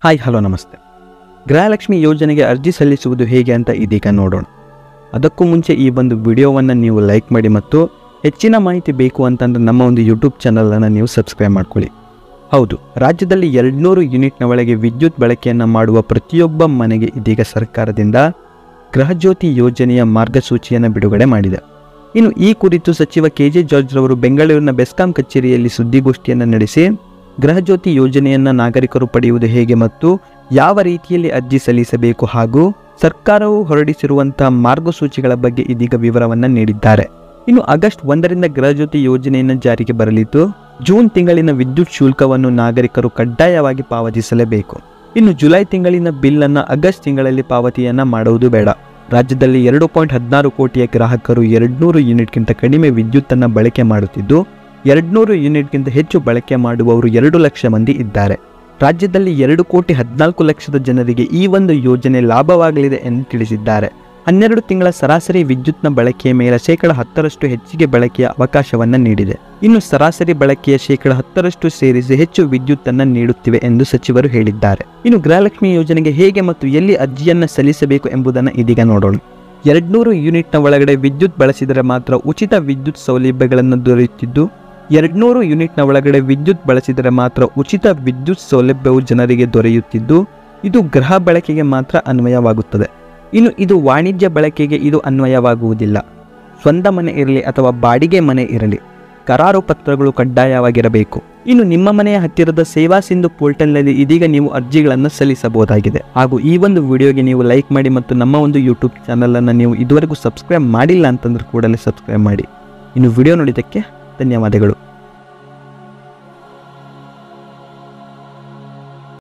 Hi hello ನಮಸ್ತೆ. ಗೃಹಲಕ್ಷ್ಮಿ ಯೋಜನೆಗೆ ಅರ್ಜಿ ಸಲ್ಲಿಸುವುದು ಹೇಗೆ ಅಂತ ಇದೀಗ ನೋಡೋಣ. ಅದಕ್ಕೂ ಮುಂಚೆ ಈ ಒಂದು ವಿಡಿಯೋವನ್ನು ನೀವು ಲೈಕ್ ಮಾಡಿ ಮತ್ತು ಹೆಚ್ಚಿನ ಮಾಹಿತಿ ಬೇಕು ಅಂತಂದರೆ ನಮ್ಮ ಒಂದು ಯೂಟ್ಯೂಬ್ ಚಾನಲನ್ನು ನೀವು ಸಬ್ಸ್ಕ್ರೈಬ್ ಮಾಡ್ಕೊಳ್ಳಿ. ಹೌದು, ರಾಜ್ಯದಲ್ಲಿ 200 ಯೂನಿಟ್ನ ಒಳಗೆ ವಿದ್ಯುತ್ ಬಳಕೆಯನ್ನು ಮಾಡುವ ಪ್ರತಿಯೊಬ್ಬ ಮನೆಗೆ ಇದೀಗ ಸರ್ಕಾರದಿಂದ ಗೃಹಜ್ಯೋತಿ ಯೋಜನೆಯ ಮಾರ್ಗಸೂಚಿಯನ್ನು ಬಿಡುಗಡೆ ಮಾಡಿದೆ. ಇನ್ನು ಈ ಕುರಿತು ಸಚಿವ KJ ಜಾರ್ಜ್ ರವರು ಬೆಂಗಳೂರಿನ ಬೆಸ್ಕಾಂ ಕಚೇರಿಯಲ್ಲಿ ಸುದ್ದಿಗೋಷ್ಠಿಯನ್ನು ನಡೆಸಿ ಗೃಹಜ್ಯೋತಿ ಯೋಜನೆಯನ್ನು ನಾಗರಿಕರು ಪಡೆಯುವುದು ಹೇಗೆ ಮತ್ತು ಯಾವ ರೀತಿಯಲ್ಲಿ ಅರ್ಜಿ ಸಲ್ಲಿಸಬೇಕು ಹಾಗೂ ಸರ್ಕಾರವು ಹೊರಡಿಸಿರುವಂತಹ ಮಾರ್ಗಸೂಚಿಗಳ ಬಗ್ಗೆ ಇದೀಗ ವಿವರವನ್ನು ನೀಡಿದ್ದಾರೆ. ಇನ್ನು ಆಗಸ್ಟ್ 1ರಿಂದ ಗೃಹಜ್ಯೋತಿ ಯೋಜನೆಯನ್ನು ಜಾರಿಗೆ ಬರಲಿದ್ದು, ಜೂನ್ ತಿಂಗಳಿನ ವಿದ್ಯುತ್ ಶುಲ್ಕವನ್ನು ನಾಗರಿಕರು ಕಡ್ಡಾಯವಾಗಿ ಪಾವತಿಸಲೇಬೇಕು. ಇನ್ನು ಜುಲೈ ತಿಂಗಳಿನ ಬಿಲ್ ಅನ್ನು ಆಗಸ್ಟ್ ತಿಂಗಳಲ್ಲಿ ಪಾವತಿಯನ್ನ ಮಾಡುವುದು ಬೇಡ. ರಾಜ್ಯದಲ್ಲಿ 2.16 ಕೋಟಿಯ ಗ್ರಾಹಕರು 200 ಯೂನಿಟ್ಗಿಂತ ಕಡಿಮೆ ವಿದ್ಯುತ್ತನ್ನು ಬಳಕೆ ಮಾಡುತ್ತಿದ್ದು, 200 ಯೂನಿಟ್ಗಿಂತ ಹೆಚ್ಚು ಬಳಕೆ ಮಾಡುವವರು 2 ಲಕ್ಷ ಮಂದಿ ಇದ್ದಾರೆ. ರಾಜ್ಯದಲ್ಲಿ 2,14,00,000 ಜನರಿಗೆ ಈ ಒಂದು ಯೋಜನೆ ಲಾಭವಾಗಲಿದೆ ಎಂದು ತಿಳಿಸಿದ್ದಾರೆ. 12 ತಿಂಗಳ ಸರಾಸರಿ ವಿದ್ಯುತ್ನ ಬಳಕೆಯ ಮೇಲೆ 10% ಹೆಚ್ಚಿಗೆ ಬಳಕೆಯ ಅವಕಾಶವನ್ನು ನೀಡಿದೆ. ಇನ್ನು ಸರಾಸರಿ ಬಳಕೆಯ 10% ಸೇರಿಸಿ ಹೆಚ್ಚು ವಿದ್ಯುತ್ತನ್ನು ನೀಡುತ್ತಿವೆ ಎಂದು ಸಚಿವರು ಹೇಳಿದ್ದಾರೆ. ಇನ್ನು ಗೃಹಲಕ್ಷ್ಮಿ ಯೋಜನೆಗೆ ಹೇಗೆ ಮತ್ತು ಎಲ್ಲಿ ಅರ್ಜಿಯನ್ನು ಸಲ್ಲಿಸಬೇಕು ಎಂಬುದನ್ನು ಇದೀಗ ನೋಡೋಣ. 200 ಯೂನಿಟ್ನ ಒಳಗಡೆ ವಿದ್ಯುತ್ ಬಳಸಿದರೆ ಮಾತ್ರ ಉಚಿತ ವಿದ್ಯುತ್ ಸೌಲಭ್ಯಗಳನ್ನು ದೊರೆಯುತ್ತಿದ್ದು, 200 ಯೂನಿಟ್ನ ಒಳಗಡೆ ವಿದ್ಯುತ್ ಬಳಸಿದರೆ ಮಾತ್ರ ಉಚಿತ ವಿದ್ಯುತ್ ಸೌಲಭ್ಯವು ಜನರಿಗೆ ದೊರೆಯುತ್ತಿದ್ದು, ಇದು ಗೃಹ ಬಳಕೆಗೆ ಮಾತ್ರ ಅನ್ವಯವಾಗುತ್ತದೆ. ಇನ್ನು ಇದು ವಾಣಿಜ್ಯ ಬಳಕೆಗೆ ಇದು ಅನ್ವಯವಾಗುವುದಿಲ್ಲ. ಸ್ವಂತ ಮನೆ ಇರಲಿ ಅಥವಾ ಬಾಡಿಗೆ ಮನೆ ಇರಲಿ, ಕರಾರು ಪತ್ರಗಳು ಕಡ್ಡಾಯವಾಗಿರಬೇಕು. ಇನ್ನು ನಿಮ್ಮ ಮನೆಯ ಹತ್ತಿರದ ಸೇವಾ ಸಿಂಧು ಪೋರ್ಟಲ್ನಲ್ಲಿ ಇದೀಗ ನೀವು ಅರ್ಜಿಗಳನ್ನು ಸಲ್ಲಿಸಬಹುದಾಗಿದೆ. ಹಾಗೂ ಈ ಒಂದು ವಿಡಿಯೋಗೆ ನೀವು ಲೈಕ್ ಮಾಡಿ ಮತ್ತು ನಮ್ಮ ಒಂದು ಯೂಟ್ಯೂಬ್ ಚಾನಲನ್ನು ನೀವು ಇದುವರೆಗೂ ಸಬ್ಸ್ಕ್ರೈಬ್ ಮಾಡಿಲ್ಲ ಅಂತಂದ್ರೆ ಕೂಡಲೇ ಸಬ್ಸ್ಕ್ರೈಬ್ ಮಾಡಿ. ಇನ್ನು ವಿಡಿಯೋ ನೋಡಿದ್ದಕ್ಕೆ ಧನ್ಯವಾದಗಳು.